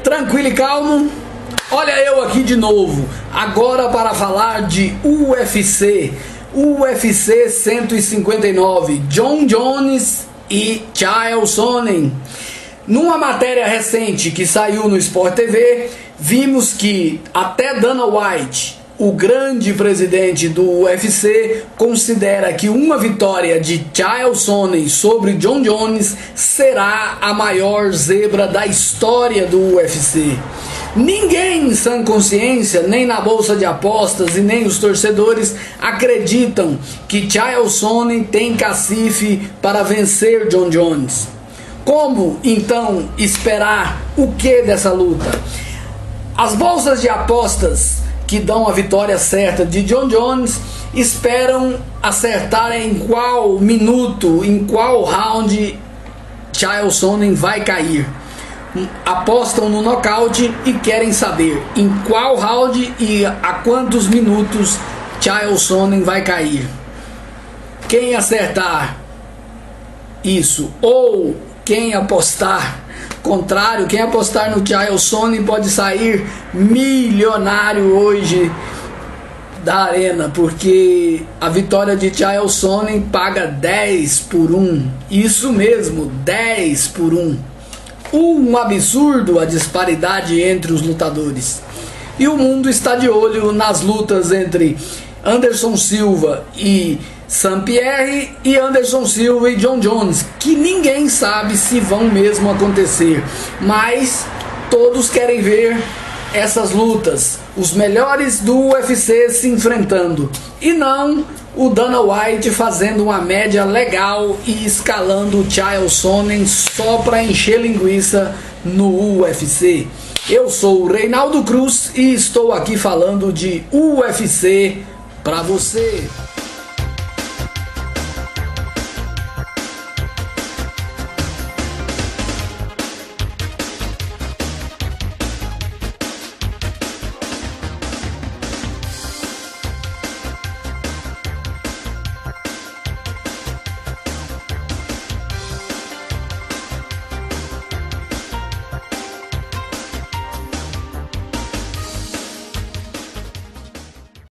Tranquilo e calmo? Olha eu aqui de novo, agora para falar de UFC 159, Jon Jones e Chael Sonnen. Numa matéria recente que saiu no Sport TV, vimos que até Dana White, o grande presidente do UFC, considera que uma vitória de Chael Sonnen sobre Jon Jones será a maior zebra da história do UFC. Ninguém em sã consciência, nem na bolsa de apostas e nem os torcedores, acreditam que Chael Sonnen tem cacife para vencer Jon Jones. Como então esperar o que dessa luta? As bolsas de apostas que dão a vitória certa de Jon Jones esperam acertar em qual minuto, em qual round Chael Sonnen vai cair. Apostam no nocaute e querem saber em qual round e a quantos minutos Chael Sonnen vai cair. Quem acertar isso ou quem apostar contrário, quem apostar no Chael Sonnen pode sair milionário hoje da arena, porque a vitória de Chael Sonnen paga 10-1. Isso mesmo, 10-1. Um absurdo a disparidade entre os lutadores. E o mundo está de olho nas lutas entre Anderson Silva e Saint-Pierre e Anderson Silva e Jon Jones, que ninguém sabe se vão mesmo acontecer, mas todos querem ver essas lutas, os melhores do UFC se enfrentando, e não o Dana White fazendo uma média legal e escalando o Chael Sonnen só para encher linguiça no UFC. Eu sou o Reinaldo Cruz e estou aqui falando de UFC para você.